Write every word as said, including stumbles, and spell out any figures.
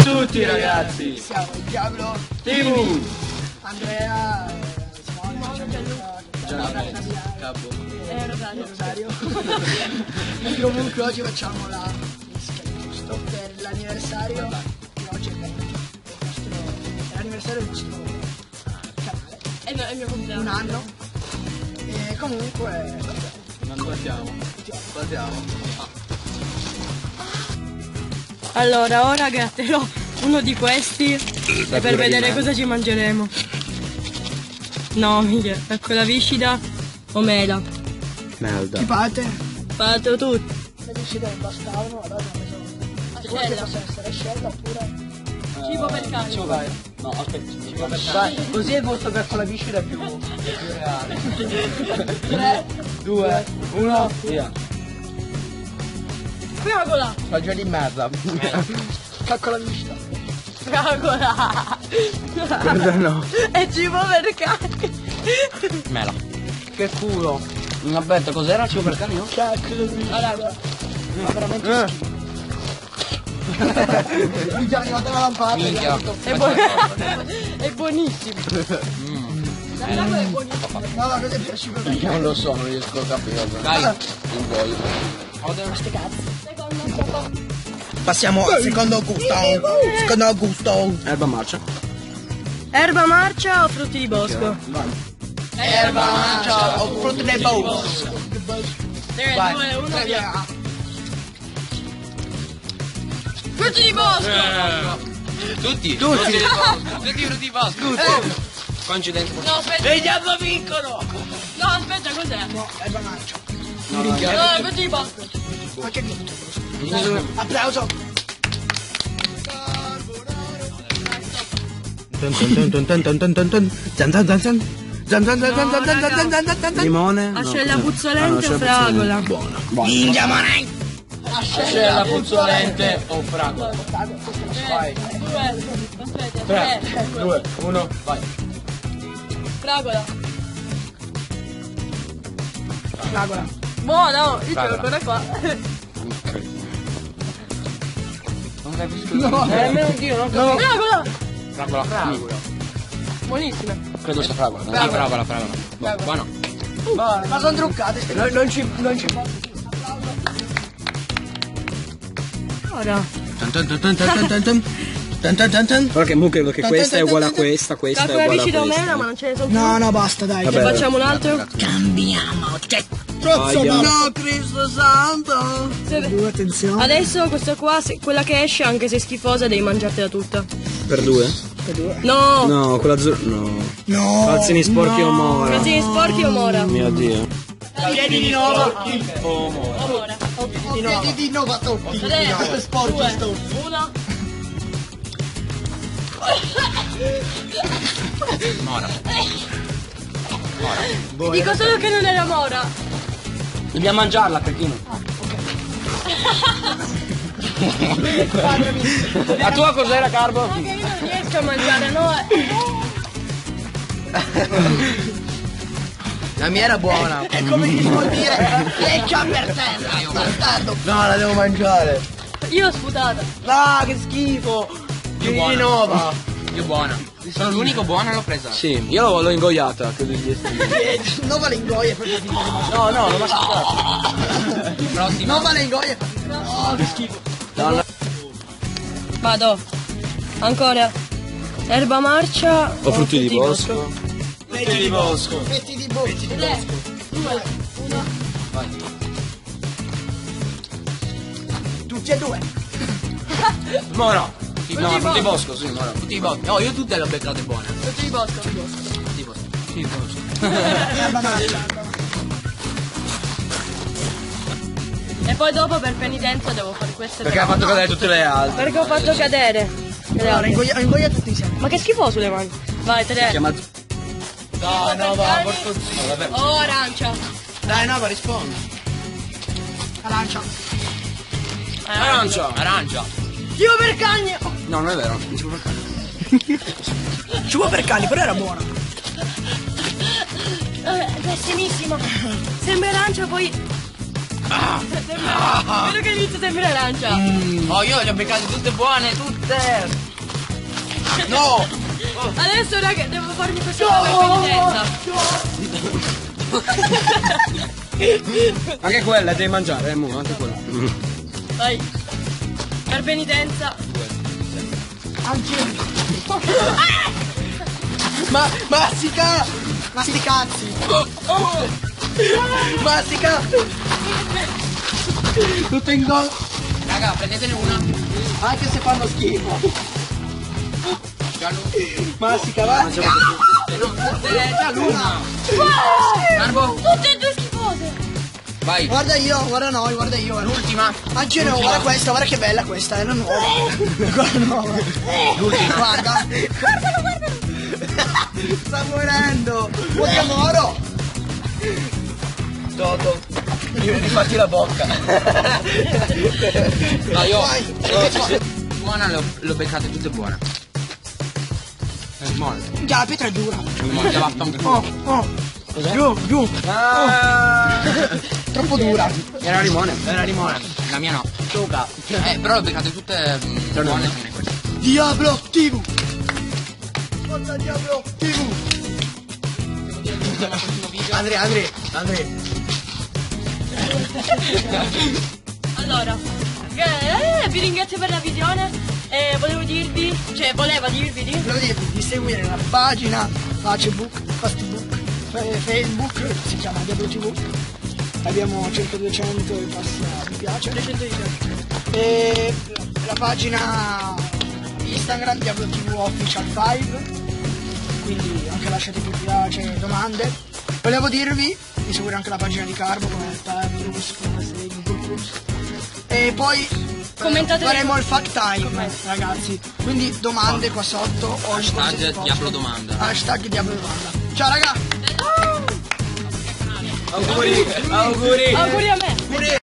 tutti ragazzi! Siamo il Diablo Timu! Andrea, Simone, Gianni, Capo e Rosario. Rosario. E comunque oggi facciamo la giusto per l'anniversario di oggi è l'anniversario del nostro canale. È il mio, è il mio compleanno. Un anno. E comunque non sbattiamo. Sbattiamo. Allora, ora gratterò uno di questi e per vedere cosa ci mangeremo. No, mica, ecco la viscida o mela. Merda. chi parte? Fatelo tutti. Le viscide non bastavano, allora abbiamo preso vuoi che possa essere scella oppure Cibo per cani. Cibo vai. No, aspetta, cibo per cani. Così il vostro per con la viscida è più, è più reale. tre, due, uno, via. Fragola. Fagioli di merda. calcola la viscida. Fragola. Guarda no. E cibo per cani. Mela. Che culo. Aspetta, cos'era il cibo per cani? Calcola la viscida. Allora, Ma veramente schifo. Mi già arrivata la lampada. Minchia. è, buon... è buonissimo. Mm. La fragola è buonissima. No, no, cosa è per cibo per Non lo so, non riesco a capire. Dai, non voglio. queste cazzo. Secondo Passiamo al secondo gusto. Secondo gusto. Erba marcia. erba marcia o frutti di bosco? Erba marcia o frutti del bosco. tre, Vai. due, uno, via. Frutti di bosco! Tutti. Tutti. Tutti frutti di bosco. Tutti. Coincidenza. No, aspetta. E diavolo vincono! No, aspetta, cos'è? No, erba marcia. No, frutti di bosco. Ma che vinto? Applauso. Limone. Ascella puzzolente o fragola? Buona. Ninja Money. Ascella puzzolente o fragola? Vai. Due, aspetta, tre, tre. due, uno, vai. Fragola. Fragola. Buona, oh, io ce l'ho Fragola. ancora qua. Non capisco. No. Eh, nemmeno anch'io, non capisco. Fragola! Fragola. Fragola. Buonissima. Credo sia fragola. Sì, fragola, fragola. Bu- Buono. Ma sono truccate. Non, non ci non ci Ora. Guarda che mu credo che questa è uguale a questa, questa è Calcola uguale a viscida o questa. mela, ma non ce ne sono più. No, no, basta, dai. Vabbè. Ne facciamo un altro? Cambiamo. Cioè, Aia. no, Cristo santo. Due, attenzione. Adesso questa qua, se- quella che esce, anche se è schifosa, devi mangiartela tutta. Per due? No! No, quella azzurra. No. No. Calzini sporchi o mora. Calzini sporchi o mora? Mio Dio. Piedi di Nova. Oh, amore. Ora. Piedi di Nova tutti. tre, Sporchi due, sto. uno. Mora. Ti dico solo che non era mora. Dobbiamo mangiarla, cretino. La tua cos'era, Carbo? Ma che io non riesco a mangiare, no? La mia era buona. È come ti vuol dire. Leccia per terra, io bastardo. No, la devo mangiare. Io l'ho sputata. No, che schifo. Piedi di Nova. Io buona. Sono l'unico buono e l'ho presa. Sì, io l'ho, l'ho ingoiata, credo di essere. Nova le ingoia proprio di No, no, l'ho masticata. Prossima. Nova le ingoia. Oh, che schifo. No, no. Vado. Ancora. Erba marcia O frutti di bosco. Frutti di bosco. Petti di bosco. tre, due, uno. Tutti e due. Mora. No, di frutti di bosco. bosco, sì, mora. Frutti di bosco. No, io tutte le ho beccate buone. Frutti di bosco. Frutti di bosco. Sì, di bosco. Erba marcia. E poi dopo per penitenza devo fare queste Perché ha tre. fatto cadere tutte le altre. Perché ho fatto cadere. le Allora, altre. ingoia, ingoia tutti insieme. Ma che schifoso le mani. Vai, tre. Chiama... No, no, va, porto... No, vabbè. O arancia. Dai, no, ma rispondi. Arancia. Arancia. Arancia. Cibo per cani. No, non è vero. Non ci può fare. Cibo per cani, però era buona. Eh, pessimissima. Sembra arancia, poi Vedo che inizia sempre arancia. Mm. Oh, io le ho beccate tutte buone, tutte. No! Adesso raga, devo farmi questa no! penitenza. Anche quella devi mangiare, eh, mo, anche quella. Vai. Per penitenza. Anche Ma mastica! Ma sti cazzi! Mastica! Tutto in gol! Raga, prendetene una. Anche se fanno schifo! Giallo. Mastica, va! No, tutte, già l'una. Carbo. Tutte e due schifose. Vai. Guarda io, guarda noi, guarda io. L'ultima. Anche no, guarda questa, guarda che bella questa, è la nuova. Guarda nuova. L'ultima. Guarda. Guardalo, guardalo. Sta morendo! Vogliamo oro! Toto. Rifatti la bocca. No, io. Vai. Buona, le ho, le ho beccate tutte buone. È molle. Già, la pietra è dura. Molle, vaffanculo. Oh, oh. Giù, giù. Ah. Troppo dura. Era limone. Era limone. La mia no. Gioca. Eh, però le ho beccate tutte mm, buone. Diablo ti vu. Forza Diablo ti vu. Andrea, Andrea, Andrea. Allora, eh, vi ringrazio per la visione e volevo dirvi, cioè voleva dirvi di... Volevo dirvi di seguire la pagina Facebook, Facebook, eh, Facebook, si chiama Diablo ti vu. Abbiamo circa duecento e passa mi piace. E la pagina Instagram Diablo ti vu Official cinque. Quindi anche lasciate più piace, domande. Volevo dirvi di seguire anche la pagina di Carbo come Tatrus, come Google. E poi Commentate faremo nei- il fact time, commenti. ragazzi. Quindi domande qua sotto o in Hashtag qualsiasi posto. Diablo domanda. Hashtag Diablo domanda. Ciao raga! Auguri. Auguri. Auguri a me.